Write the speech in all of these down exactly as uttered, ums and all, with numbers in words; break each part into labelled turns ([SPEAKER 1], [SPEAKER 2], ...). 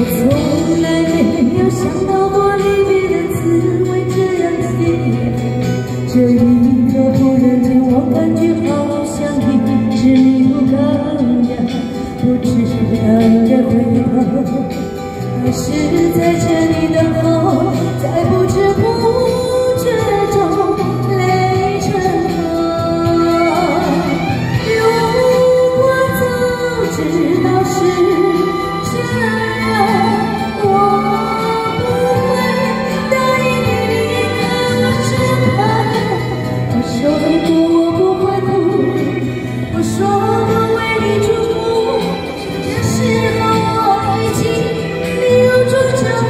[SPEAKER 1] 从来没有想到过离别的滋味这样甜，这一刻忽然间我感觉好像一只迷途羔羊，不知道该回头还是在这里等候，在不知不觉中泪成河。如果早知道是这样，我不会答应你离开我身旁。我说过我不会哭，我说过为你祝福，这时候我已经留住着。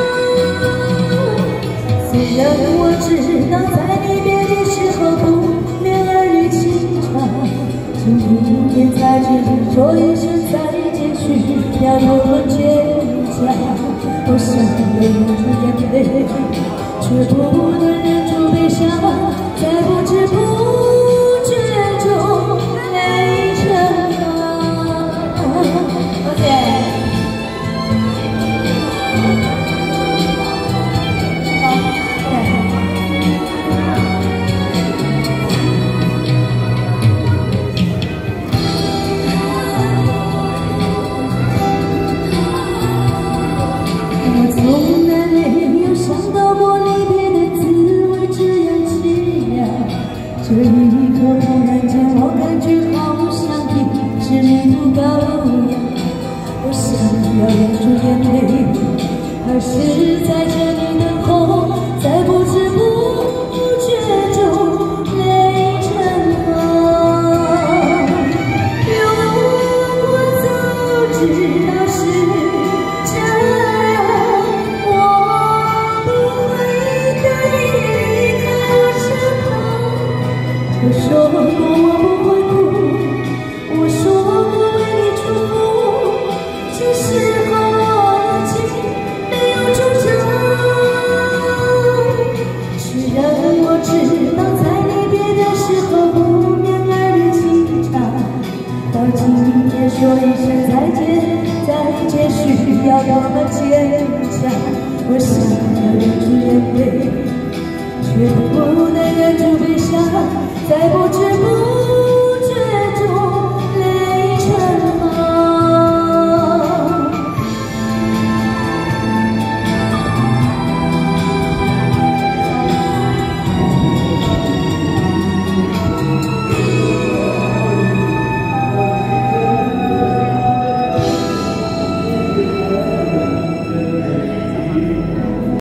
[SPEAKER 1] 虽然我知道在离别的时候不免耳语情长，请明天才知说一声再见需要多么倔强。我想忍住眼泪，却不能忍住悲伤，在不知不觉中泪成河。OK。从来没有想到过离别的滋味这样凄凉，这一刻忽然间我感觉好像一只迷途羔羊。我想要忍住眼泪，还是在这里等候，在不知不觉中泪成河。如果早知道是这样，我说过我不会哭。